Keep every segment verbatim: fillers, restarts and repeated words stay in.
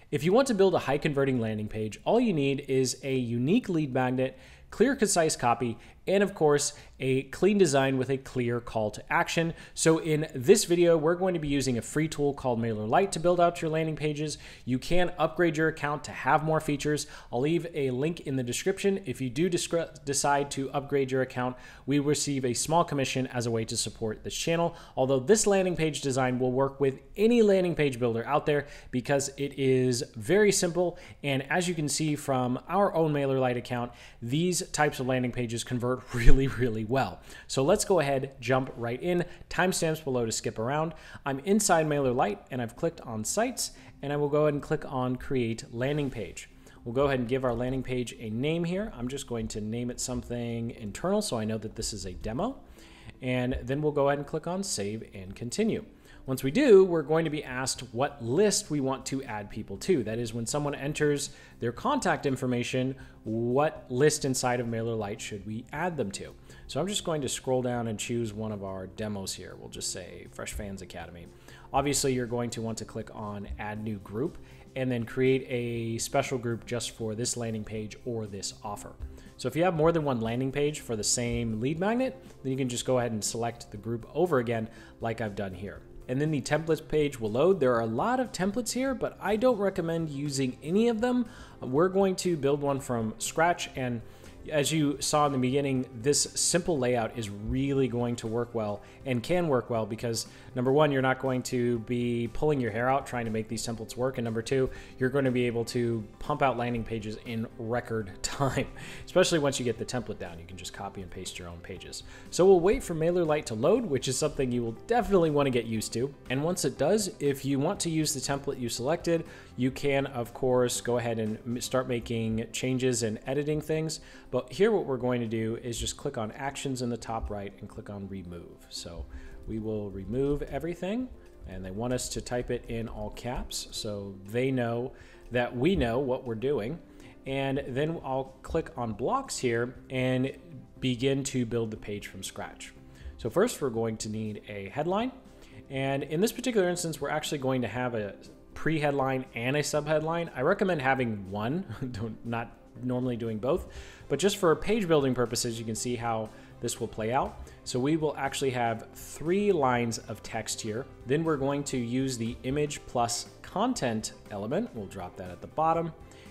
If you want to build a high converting landing page, all you need is a unique lead magnet, clear, concise copy, and of course, a clean design with a clear call to action. So in this video, we're going to be using a free tool called MailerLite to build out your landing pages. You can upgrade your account to have more features. I'll leave a link in the description. If you do decide to upgrade your account, we receive a small commission as a way to support this channel. Although this landing page design will work with any landing page builder out there because it is very simple. And as you can see from our own MailerLite account, these types of landing pages convert really, really well. So let's go ahead, jump right in. Timestamps below to skip around. I'm inside MailerLite and I've clicked on Sites, and I will go ahead and click on Create Landing Page. We'll go ahead and give our landing page a name here. I'm just going to name it something internal so I know that this is a demo. And then we'll go ahead and click on Save and Continue. Once we do, we're going to be asked what list we want to add people to. That is, when someone enters their contact information, what list inside of MailerLite should we add them to? So I'm just going to scroll down and choose one of our demos here. We'll just say Fresh Fans Academy. Obviously, you're going to want to click on Add New Group and then create a special group just for this landing page or this offer. So if you have more than one landing page for the same lead magnet, then you can just go ahead and select the group over again like I've done here. And then the templates page will load. There are a lot of templates here, but I don't recommend using any of them. We're going to build one from scratch, and as you saw in the beginning, this simple layout is really going to work well and can work well because number one, you're not going to be pulling your hair out trying to make these templates work. And number two, you're going to be able to pump out landing pages in record time, especially once you get the template down. You can just copy and paste your own pages. So we'll wait for MailerLite to load, which is something you will definitely want to get used to. And once it does, if you want to use the template you selected, you can, of course, go ahead and start making changes and editing things. But here what we're going to do is just click on Actions in the top right and click on Remove. So we will remove everything, and they want us to type it in all caps so they know that we know what we're doing. And then I'll click on Blocks here and begin to build the page from scratch. So first we're going to need a headline. And in this particular instance, we're actually going to have a pre-headline and a sub-headline. I recommend having one, not normally doing both, but just for page building purposes, you can see how this will play out. So we will actually have three lines of text here. Then we're going to use the image plus content element. We'll drop that at the bottom.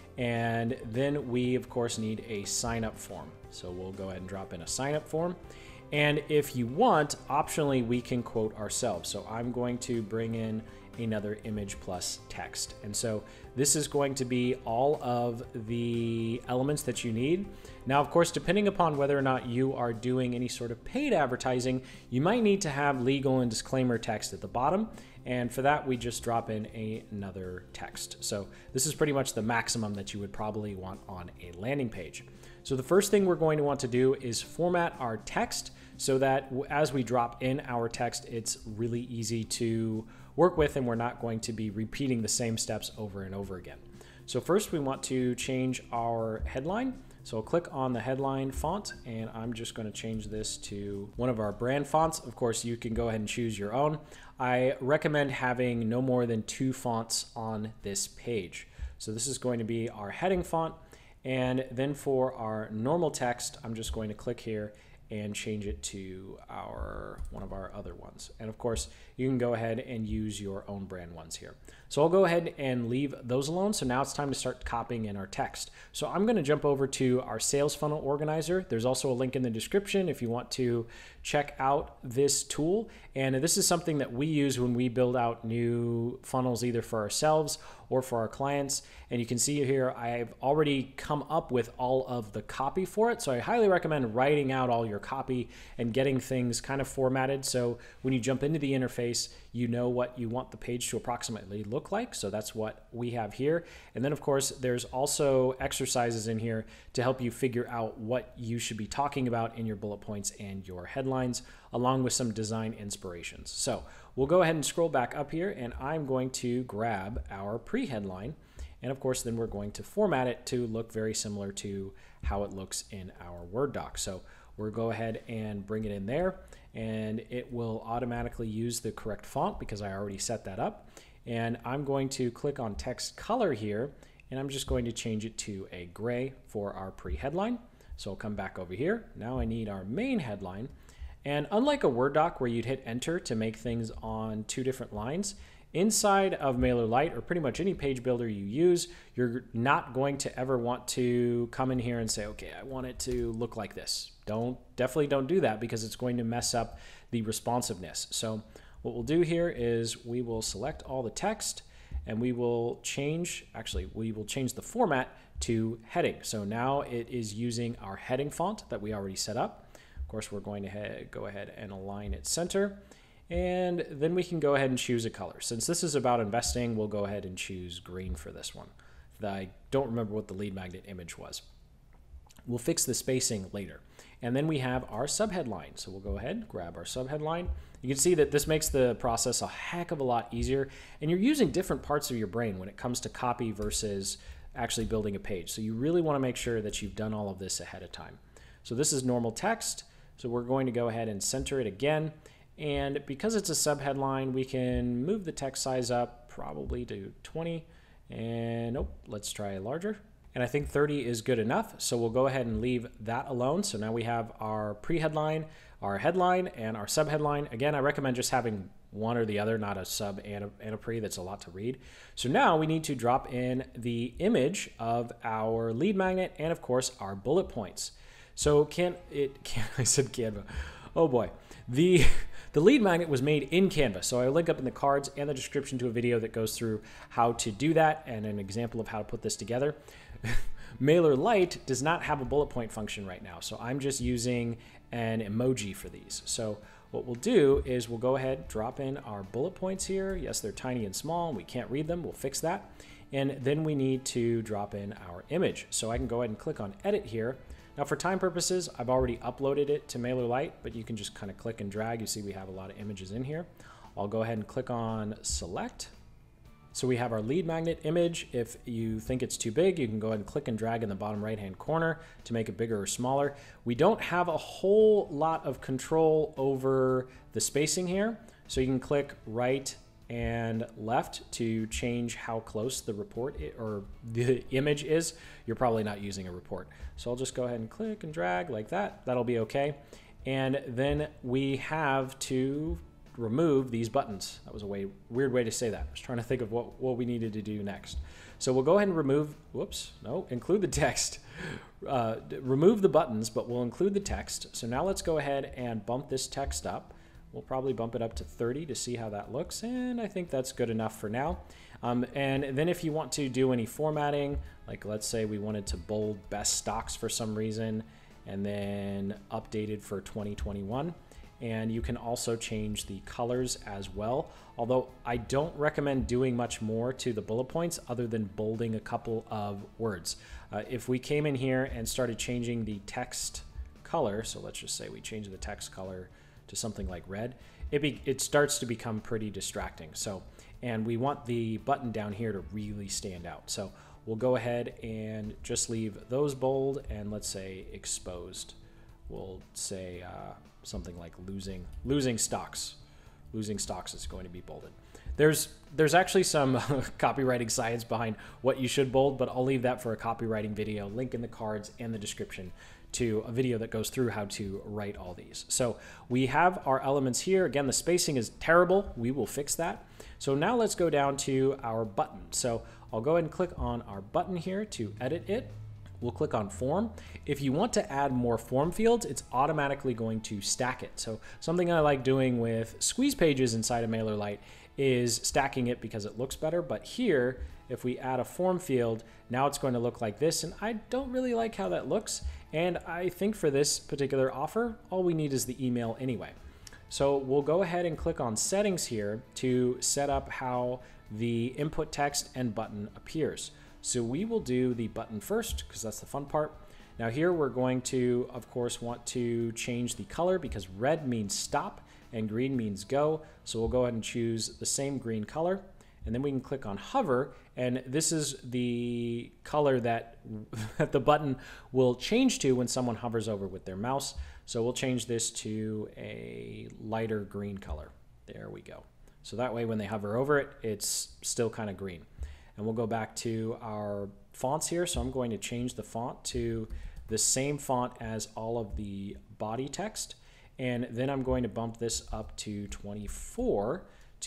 And then we, of course, need a sign-up form. So we'll go ahead and drop in a sign-up form. And if you want, optionally, we can quote ourselves. So I'm going to bring in another image plus text. And so this is going to be all of the elements that you need. Now, of course, depending upon whether or not you are doing any sort of paid advertising, you might need to have legal and disclaimer text at the bottom. And for that, we just drop in a, another text. So this is pretty much the maximum that you would probably want on a landing page. So the first thing we're going to want to do is format our text so that as we drop in our text, it's really easy to work with and we're not going to be repeating the same steps over and over again. So first we want to change our headline. So I'll click on the headline font and I'm just going to change this to one of our brand fonts. Of course, you can go ahead and choose your own. I recommend having no more than two fonts on this page. So this is going to be our heading font. And then for our normal text, I'm just going to click here and change it to our one of our other ones. And of course, you can go ahead and use your own brand ones here. So I'll go ahead and leave those alone. So now it's time to start copying in our text. So I'm going to jump over to our sales funnel organizer. There's also a link in the description if you want to check out this tool. And this is something that we use when we build out new funnels, either for ourselves or for our clients. And you can see here, I've already come up with all of the copy for it. So I highly recommend writing out all your copy and getting things kind of formatted. So when you jump into the interface, you know what you want the page to approximately look like. So that's what we have here. And then of course, there's also exercises in here to help you figure out what you should be talking about in your bullet points and your headlines, along with some design inspirations. So we'll go ahead and scroll back up here and I'm going to grab our pre-headline. And of course, then we're going to format it to look very similar to how it looks in our Word doc. So we'll go ahead and bring it in there and it will automatically use the correct font because I already set that up. And I'm going to click on text color here, and I'm just going to change it to a gray for our pre-headline. So I'll come back over here. Now I need our main headline. And unlike a Word doc where you'd hit enter to make things on two different lines, inside of MailerLite or pretty much any page builder you use, you're not going to ever want to come in here and say, okay, I want it to look like this. Don't, definitely don't do that because it's going to mess up the responsiveness. So what we'll do here is we will select all the text and we will change, actually, we will change the format to heading. So now it is using our heading font that we already set up. Of course, we're going to head, go ahead and align it center. And then we can go ahead and choose a color. Since this is about investing, we'll go ahead and choose green for this one. I don't remember what the lead magnet image was. We'll fix the spacing later. And then we have our subheadline. So we'll go ahead, grab our subheadline. You can see that this makes the process a heck of a lot easier. And you're using different parts of your brain when it comes to copy versus actually building a page. So you really want to make sure that you've done all of this ahead of time. So this is normal text. So we're going to go ahead and center it again. And because it's a subheadline, we can move the text size up probably to twenty. And nope, let's try larger. And I think thirty is good enough. So we'll go ahead and leave that alone. So now we have our pre-headline, our headline, and our subheadline. Again, I recommend just having one or the other, not a sub and a, and a pre. That's a lot to read. So now we need to drop in the image of our lead magnet and of course our bullet points. So can it, can, I said Canva. Oh boy. The, the lead magnet was made in Canva. So I'll link up in the cards and the description to a video that goes through how to do that and an example of how to put this together. MailerLite does not have a bullet point function right now. So I'm just using an emoji for these. So what we'll do is we'll go ahead, drop in our bullet points here. Yes, they're tiny and small and we can't read them. We'll fix that. And then we need to drop in our image. So I can go ahead and click on edit here. Now for time purposes, I've already uploaded it to MailerLite, but you can just kind of click and drag. You see we have a lot of images in here. I'll go ahead and click on select. So we have our lead magnet image. If you think it's too big, you can go ahead and click and drag in the bottom right-hand corner to make it bigger or smaller. We don't have a whole lot of control over the spacing here. So you can click right and left to change how close the report or the image is. You're probably not using a report. So I'll just go ahead and click and drag like that. That'll be okay. And then we have to remove these buttons. That was a way, weird way to say that. I was trying to think of what, what we needed to do next. So we'll go ahead and remove, whoops, no, include the text. Uh, remove the buttons, but we'll include the text. So now let's go ahead and bump this text up. We'll probably bump it up to thirty to see how that looks, and I think that's good enough for now. Um, and then if you want to do any formatting, like let's say we wanted to bold best stocks for some reason, and then updated for twenty twenty-one, and you can also change the colors as well. Although I don't recommend doing much more to the bullet points other than bolding a couple of words. Uh, if we came in here and started changing the text color, so let's just say we change the text color to something like red, it, be, it starts to become pretty distracting. So, and we want the button down here to really stand out. So we'll go ahead and just leave those bold and let's say exposed. We'll say uh, something like losing, losing stocks. Losing stocks is going to be bolded. There's, there's actually some copywriting science behind what you should bold, but I'll leave that for a copywriting video, link in the cards and the description to a video that goes through how to write all these. So we have our elements here. Again, the spacing is terrible. We will fix that. So now let's go down to our button. So I'll go ahead and click on our button here to edit it. We'll click on form. If you want to add more form fields, it's automatically going to stack it. So something I like doing with squeeze pages inside of MailerLite is stacking it because it looks better. But here, if we add a form field, now it's going to look like this. And I don't really like how that looks. And I think for this particular offer, all we need is the email anyway. So we'll go ahead and click on settings here to set up how the input text and button appears. So we will do the button first because that's the fun part. Now here we're going to, of course, want to change the color because red means stop and green means go. So we'll go ahead and choose the same green color. And then we can click on hover, and this is the color that, that the button will change to when someone hovers over with their mouse. So we'll change this to a lighter green color. There we go. So that way when they hover over it, it's still kind of green. And we'll go back to our fonts here. So I'm going to change the font to the same font as all of the body text. And then I'm going to bump this up to twenty-four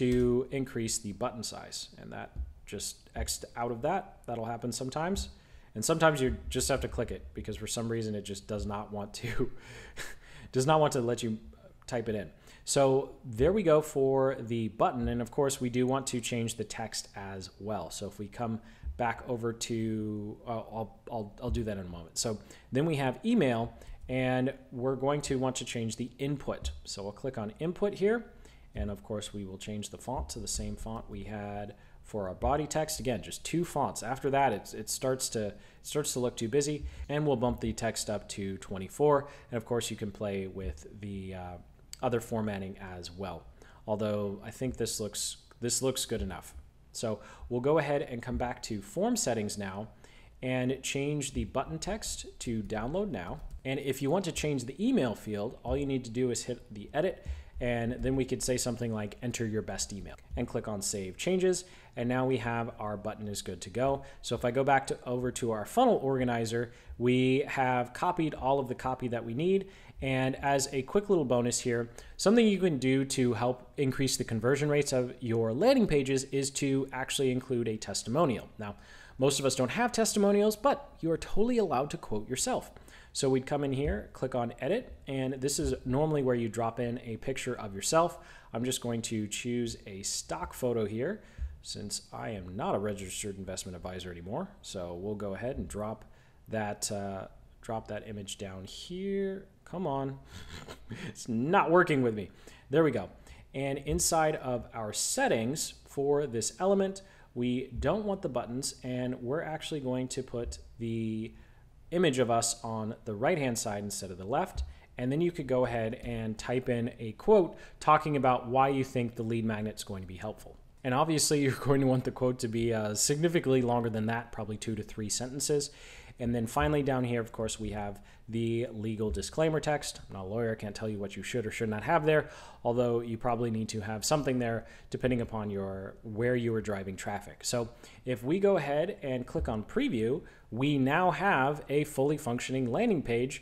to increase the button size. And that just X'd out of that. That'll happen sometimes. And sometimes you just have to click it because for some reason it just does not want to does not want to let you type it in. So there we go for the button. And of course we do want to change the text as well. So if we come back over to, uh, I'll, I'll, I'll do that in a moment. So then we have email, and we're going to want to change the input. So we'll click on input here. And of course we will change the font to the same font we had for our body text. Again, just two fonts. After that, it's, it starts to it starts to look too busy, and we'll bump the text up to twenty-four. And of course, you can play with the uh, other formatting as well. Although I think this looks this looks good enough. So we'll go ahead and come back to form settings now and change the button text to download now. And if you want to change the email field, all you need to do is hit the edit, and then we could say something like enter your best email and click on save changes. And now we have our button is good to go. So if I go back to over to our funnel organizer, we have copied all of the copy that we need. And as a quick little bonus here, something you can do to help increase the conversion rates of your landing pages is to actually include a testimonial. Now, most of us don't have testimonials, but you are totally allowed to quote yourself. So we'd come in here, click on edit, and this is normally where you drop in a picture of yourself. I'm just going to choose a stock photo here since I am not a registered investment advisor anymore. So we'll go ahead and drop that, uh, drop that image down here. Come on, it's not working with me. There we go. And inside of our settings for this element, we don't want the buttons, and we're actually going to put the image of us on the right-hand side instead of the left. And then you could go ahead and type in a quote talking about why you think the lead magnet is going to be helpful. And obviously you're going to want the quote to be uh, significantly longer than that, probably two to three sentences. And then finally down here, of course, we have the legal disclaimer text. I'm not a lawyer, I can't tell you what you should or should not have there, although you probably need to have something there depending upon your where you are driving traffic. So if we go ahead and click on preview, we now have a fully functioning landing page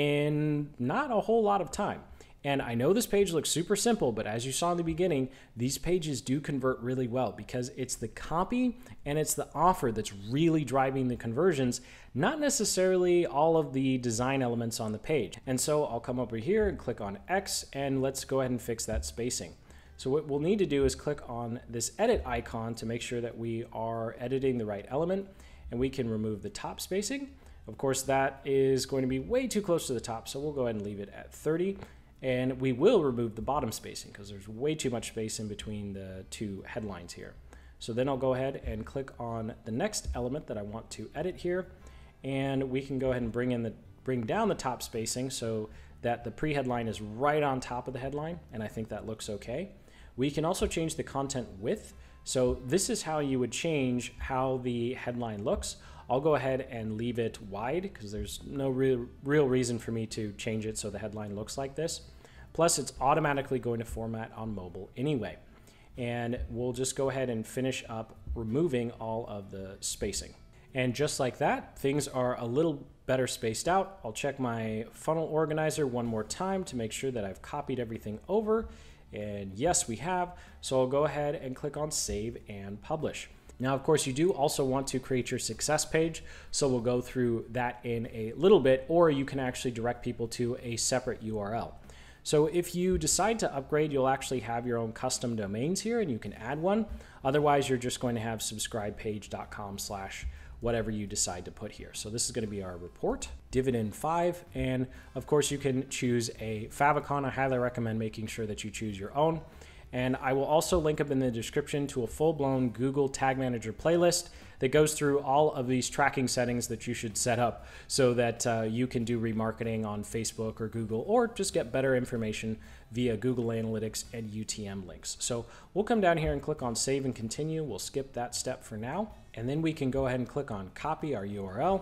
in not a whole lot of time. And I know this page looks super simple, but as you saw in the beginning, these pages do convert really well because it's the copy and it's the offer that's really driving the conversions, not necessarily all of the design elements on the page. And so I'll come over here and click on X, and let's go ahead and fix that spacing. So what we'll need to do is click on this edit icon to make sure that we are editing the right element, and we can remove the top spacing. Of course, that is going to be way too close to the top, so we'll go ahead and leave it at thirty. And we will remove the bottom spacing because there's way too much space in between the two headlines here. So then I'll go ahead and click on the next element that I want to edit here. And we can go ahead and bring in the bring down the top spacing so that the pre-headline is right on top of the headline. And I think that looks okay. We can also change the content width. So this is how you would change how the headline looks. I'll go ahead and leave it wide because there's no real, real reason for me to change it so the headline looks like this. Plus, it's automatically going to format on mobile anyway. And we'll just go ahead and finish up removing all of the spacing. And just like that, things are a little better spaced out. I'll check my funnel organizer one more time to make sure that I've copied everything over. And yes, we have. So I'll go ahead and click on Save and Publish. Now, of course, you do also want to create your success page. So we'll go through that in a little bit, or you can actually direct people to a separate U R L. So if you decide to upgrade, you'll actually have your own custom domains here, and you can add one. Otherwise, you're just going to have subscribepage dot com slash whatever you decide to put here. So this is going to be our report, dividend five. And of course, you can choose a favicon. I highly recommend making sure that you choose your own. And I will also link up in the description to a full-blown Google Tag Manager playlist that goes through all of these tracking settings that you should set up so that uh, you can do remarketing on Facebook or Google, or just get better information via Google Analytics and U T M links. So we'll come down here and click on Save and Continue. We'll skip that step for now. And then we can go ahead and click on Copy our U R L.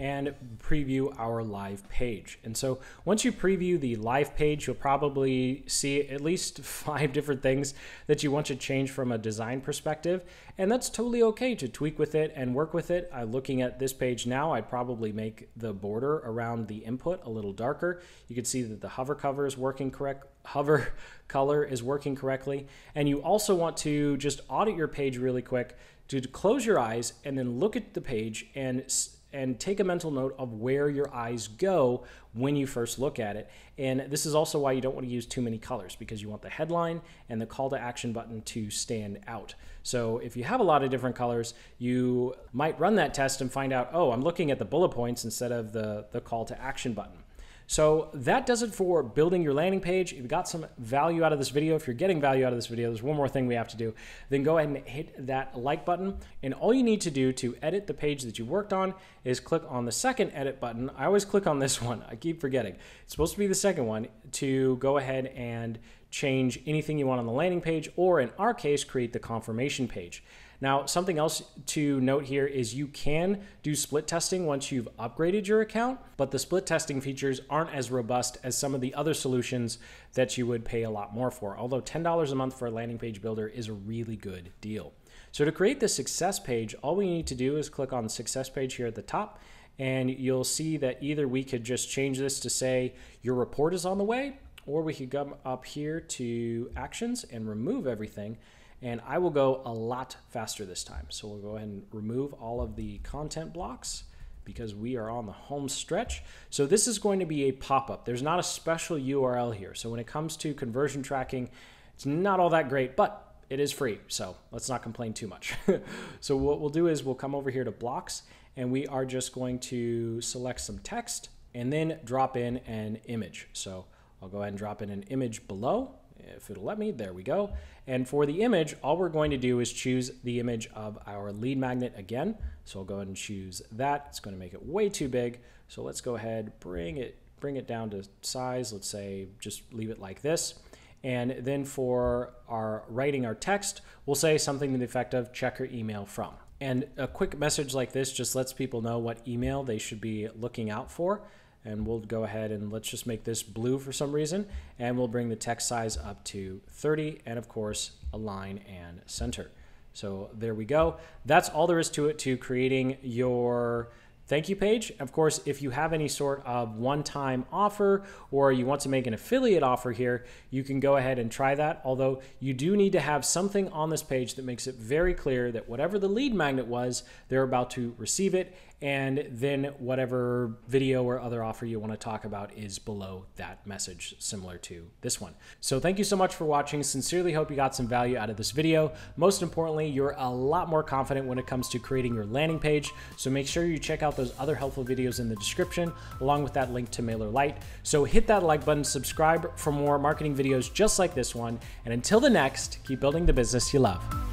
and preview our live page. And so once you preview the live page, you'll probably see at least five different things that you want to change from a design perspective. And that's totally okay to tweak with it and work with it. Uh, looking at this page now, I'd probably make the border around the input a little darker. You can see that the hover cover is working correct. Hover color is working correctly. And you also want to just audit your page really quick to close your eyes and then look at the page and and take a mental note of where your eyes go when you first look at it. And this is also why you don't want to use too many colors, because you want the headline and the call to action button to stand out. So if you have a lot of different colors, you might run that test and find out, oh, I'm looking at the bullet points instead of the, the call to action button. So that does it for building your landing page. If you got some value out of this video, if you're getting value out of this video, there's one more thing we have to do. Then go ahead and hit that like button. And all you need to do to edit the page that you worked on is click on the second edit button. I always click on this one. I keep forgetting. It's supposed to be the second one to go ahead and change anything you want on the landing page, or in our case, create the confirmation page. Now, something else to note here is you can do split testing once you've upgraded your account, but the split testing features aren't as robust as some of the other solutions that you would pay a lot more for, although ten dollars a month for a landing page builder is a really good deal. So to create the success page, all we need to do is click on the success page here at the top, and you'll see that either we could just change this to say your report is on the way, or we could come up here to actions and remove everything. And I will go a lot faster this time. So we'll go ahead and remove all of the content blocks because we are on the home stretch. So this is going to be a pop-up. There's not a special U R L here. So when it comes to conversion tracking, it's not all that great, but it is free. So let's not complain too much. So what we'll do is we'll come over here to blocks, and we are just going to select some text and then drop in an image. So I'll go ahead and drop in an image below. If it'll let me, there we go. And for the image, all we're going to do is choose the image of our lead magnet again. So I'll go ahead and choose that. It's going to make it way too big. So let's go ahead, bring it, bring it down to size. Let's say just leave it like this. And then for our writing our text, we'll say something to the effect of check your email from. And a quick message like this just lets people know what email they should be looking out for. And we'll go ahead and let's just make this blue for some reason, and we'll bring the text size up to thirty, and of course align and center. So there we go. That's all there is to it, to creating your thank you page. Of course, if you have any sort of one-time offer or you want to make an affiliate offer here, you can go ahead and try that. Although you do need to have something on this page that makes it very clear that whatever the lead magnet was, they're about to receive it, and then whatever video or other offer you want to talk about is below that message, similar to this one. So thank you so much for watching. Sincerely hope you got some value out of this video. Most importantly, you're a lot more confident when it comes to creating your landing page. So make sure you check out those other helpful videos in the description, along with that link to MailerLite. So hit that like button, subscribe for more marketing videos just like this one. And until the next, keep building the business you love.